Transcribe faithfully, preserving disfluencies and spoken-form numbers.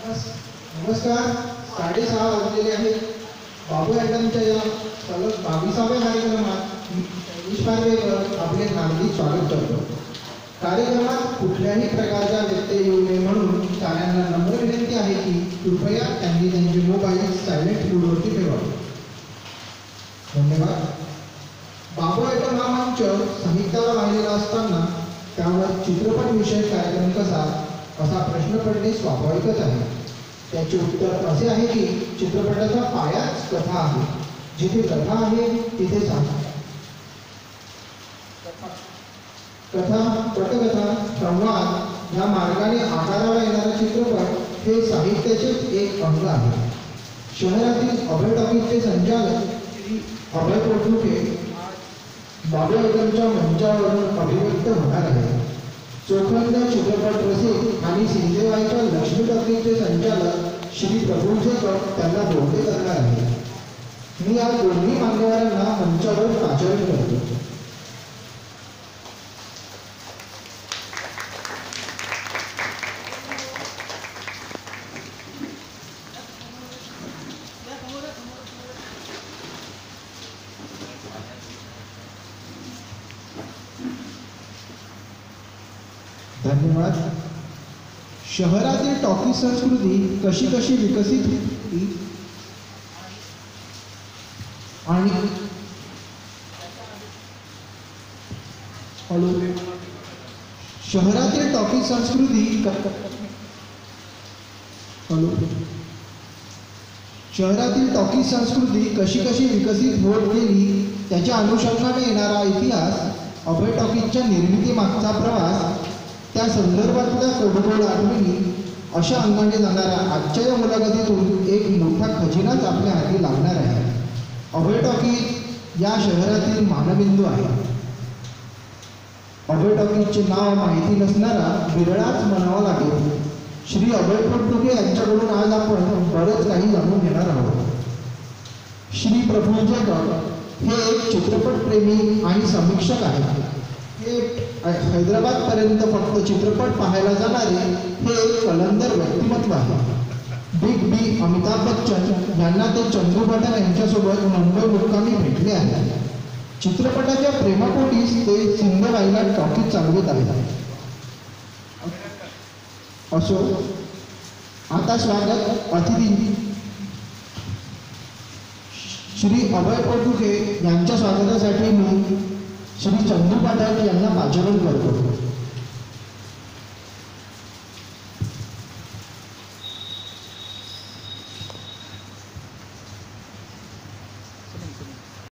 नमस्कार. साडेसहा वाजलेले आहेत. बाबू अँटमच्या या सलग बावीसाव्या कार्यक्रमात निश पारवेकर आपले हार्दिक स्वागत करतो. कार्यक्रमात कुठल्याही प्रकारचा व्यत्यय येऊ नये म्हणून साऱ्यांना नम्र विनंती आहे की कृपया त्यांनी त्यांचे मोबाईल सायलेंट मोडवरती ठेवावे. धन्यवाद. बाबू अँटम हा मंच साहित्याला वाहिलेला असताना त्यावर चित्रपट विषयक कार्यक्रम कसा असा प्रश्न पडणे स्वाभाविकच आहे. त्याचे उत्तर असे आहे की चित्रपटाचा पायाच कथा आहे. जिथे कथा आहे तिथे सांगा. कथा, पटकथा, संवाद या मार्गाने आकाराला येणारा चित्रपट हे साहित्याचेच एक अंग आहे. शहरातील अभय टॉकीजचे संचालक श्री अभय पोटलुके बाबू अँटमच्या मंचावरून अभिव्यक्त होणार आहे. चोखंद चित्रपट रसिक आणि सिंधेवाईच्या लक्ष्मी टॉकीजचे संचालक श्री प्रभुंसेकर त्यांना बोलते करणार आहे. मी या दोन्ही मान्यवरांना मंचावर पाचारण करतो. धन्यवाद. शहरातील टॉकीज संस्कृती कशी कशी विकसित होती आणि शहरातील टॉकीज संस्कृती हॅलो शहरातील टॉकीज संस्कृती कशी कशी विकसित होत गेली त्याच्या अनुषंगाने येणारा इतिहास, अभय टॉकीजच्या निर्मिती मागचा प्रवास, त्या संदर्भातल्या कोडगोड आठवणी अशा अंगाने जाणाऱ्या आजच्या या मुलाखतीतून एक मोठा खजिनाच आपल्या हाती लागणार आहे. अभय टॉकीज या शहरातील मानबिंदू आहे. अभय टॉकीजचे नाव माहिती नसणारा बिरळाच म्हणावा लागेल. श्री अभय पोटलुके यांच्याकडून आज आपण बरंच काही जाणून घेणार आहोत. श्री प्रभुंसेकर हे एक चित्रपटप्रेमी आणि समीक्षक आहेत. हे हैदराबादपर्यंत फक्त चित्रपट पाहायला जाणारे हे एक कलंदर व्यक्तिमत्व आहे. बिग बी अमिताभ बच्चन यांना ते चंदू पठाण यांच्यासोबत मुंबई मुक्कामी भेटले आहेत. चित्रपटाच्या प्रेमापोटीच ते सिंधेवाईला टॉकीज चालवित आहेत. असो, आता स्वागत अतिथी श्री अभय पोटलुके यांच्या स्वागतासाठी मी श्री चंदू पठाण यांना पाचारण करतो.